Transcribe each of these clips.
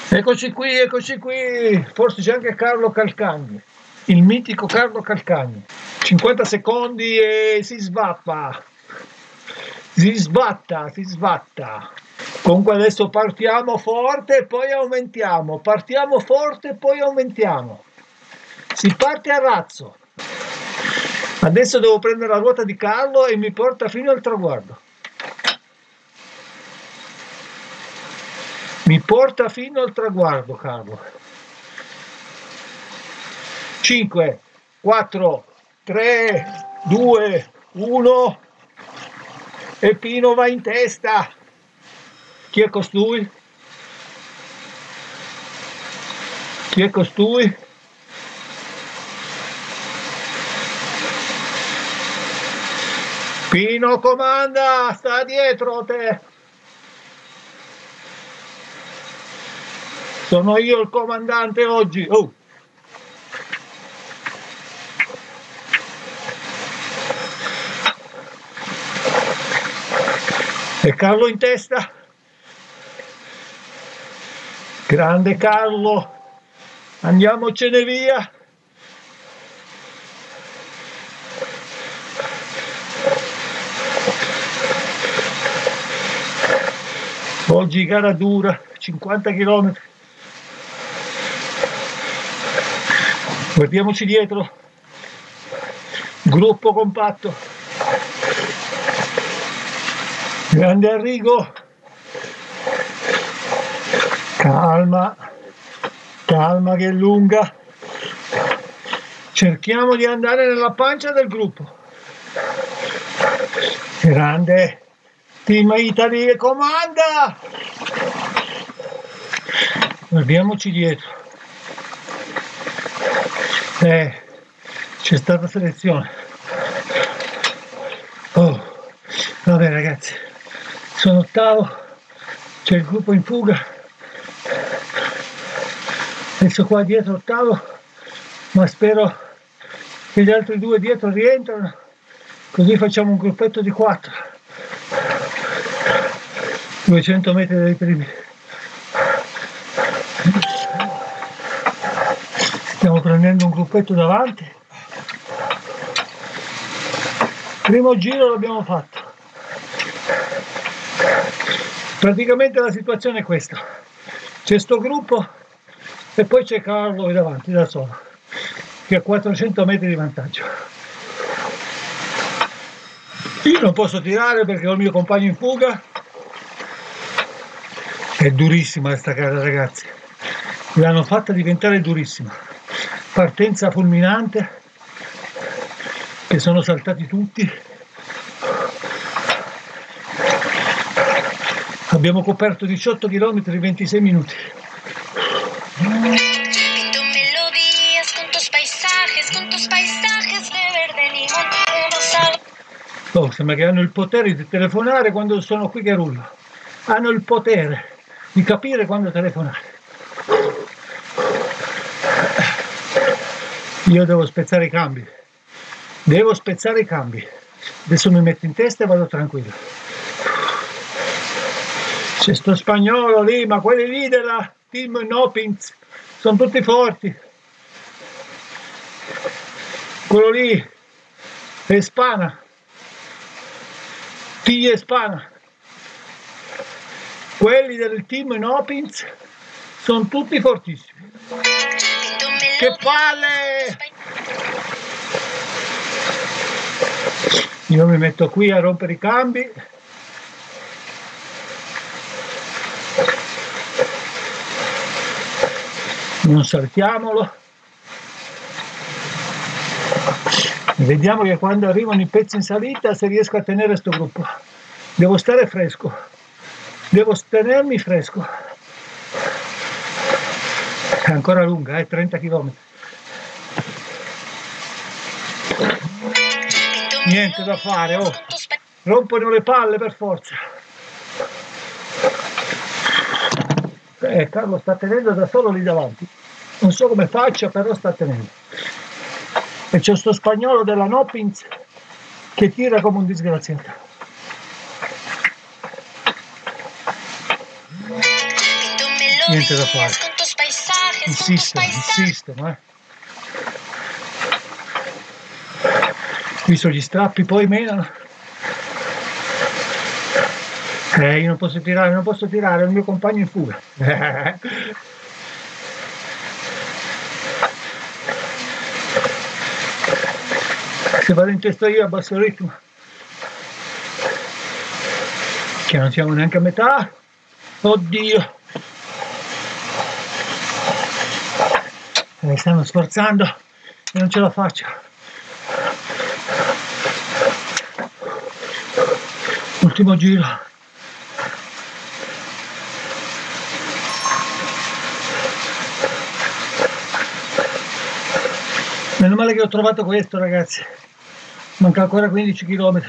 Eccoci qui, forse c'è anche Carlo Calcagni, il mitico Carlo Calcagni. 50 secondi e si sbappa, si sbatta. Comunque adesso partiamo forte e poi aumentiamo, partiamo forte e poi aumentiamo. Si parte a razzo. Adesso devo prendere la ruota di Carlo e mi porta fino al traguardo. Mi porta fino al traguardo, Carlo. 5, 4, 3, 2, 1 e Pino va in testa. Chi è costui? Chi è costui? Pino comanda, sta dietro te. Sono io il comandante oggi. Oh. E Carlo in testa. Grande Carlo. Andiamocene via. Oggi gara dura, 50 km. Guardiamoci dietro. Gruppo compatto. Grande Arrigo. Calma, calma che è lunga. Cerchiamo di andare nella pancia del gruppo. Grande Team Italy comanda. Guardiamoci dietro. C'è stata selezione. Oh, vabbè ragazzi, sono ottavo, c'è il gruppo in fuga. Adesso qua dietro ottavo, ma spero che gli altri due dietro rientrano, così facciamo un gruppetto di 4. 200 metri dai primi. Stiamo prendendo un gruppetto davanti. Primo giro l'abbiamo fatto. Praticamente la situazione è questa. C'è sto gruppo e poi c'è Carlo davanti da solo, che ha 400 metri di vantaggio. Io non posso tirare perché ho il mio compagno in fuga. È durissima questa gara, ragazzi. L'hanno fatta diventare durissima. Partenza fulminante, che sono saltati tutti. Abbiamo coperto 18 km in 26 minuti. Oh, sembra che hanno il potere di telefonare quando sono qui che rullo. Hanno il potere di capire quando telefonare. Io devo spezzare i cambi. Devo spezzare i cambi. Adesso mi metto in testa e vado tranquillo. C'è sto spagnolo lì, ma quelli lì della Team Nopins sono tutti forti. Quello lì è Spana. T è Spana. Quelli del Team Nopins sono tutti fortissimi. Che palle! Io mi metto qui a rompere i cambi. Non saltiamolo. Vediamo che quando arrivano i pezzi in salita se riesco a tenere sto gruppo. Devo stare fresco. Devo tenermi fresco. È ancora lunga, 30 km. Niente da fare, oh. Rompono le palle per forza. Carlo sta tenendo da solo lì davanti. Non so come faccia, però sta tenendo. E c'è sto spagnolo della Nopins che tira come un disgraziato. niente da fare. Insistono. Visto gli strappi poi menano. Io non posso tirare, è il mio compagno in fuga. Se vado in testa io abbasso il ritmo, che non siamo neanche a metà. Oddio, stanno sforzando e non ce la faccio. Ultimo giro. Meno male che ho trovato questo, ragazzi. Manca ancora 15 km.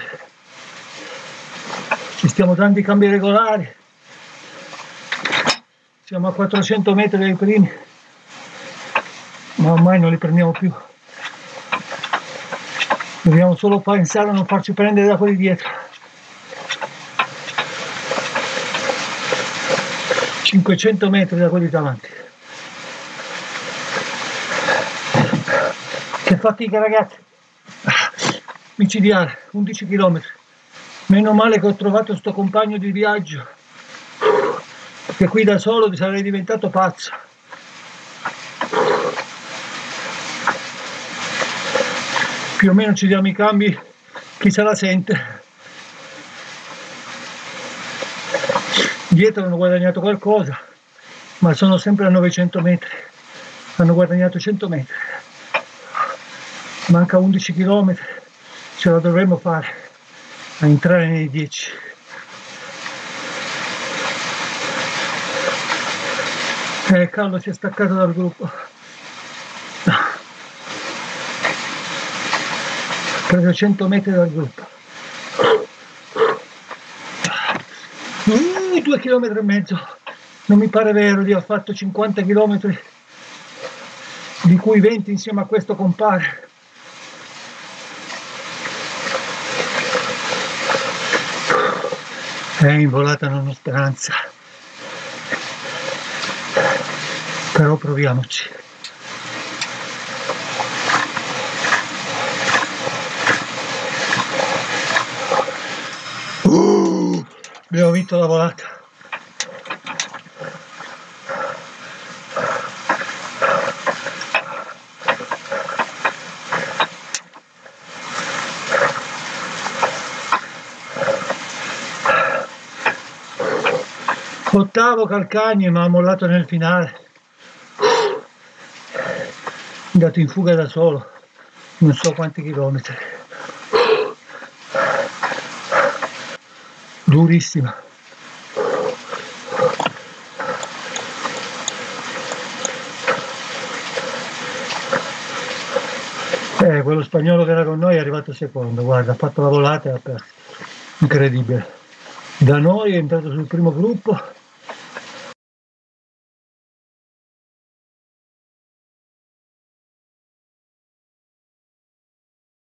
Ci stiamo dando i cambi regolari. Siamo a 400 metri dai primi, ma ormai non li prendiamo più. Dobbiamo solo pensare a non farci prendere da quelli dietro. 500 metri da quelli davanti. Che fatica, ragazzi. Micidiale, 11 km. Meno male che ho trovato sto compagno di viaggio, che qui da solo sarei diventato pazzo. Più o meno ci diamo i cambi, chi se la sente. Dietro hanno guadagnato qualcosa, ma sono sempre a 900 metri. Hanno guadagnato 100 metri. Manca 11 km, ce la dovremmo fare a entrare nei 10. Carlo si è staccato dal gruppo. Preso 100 metri dal gruppo. 2 km e mezzo. Non mi pare vero di aver fatto 50 km, di cui 20 insieme a questo compare. In volata non ho speranza, però proviamoci. Abbiamo vinto la volata. Ottavo Calcagni, ma ha mollato nel finale. È andato in fuga da solo, non so quanti chilometri. Durissima. Quello spagnolo che era con noi è arrivato secondo, guarda, ha fatto la volata e ha perso. Incredibile. Da noi è entrato sul primo gruppo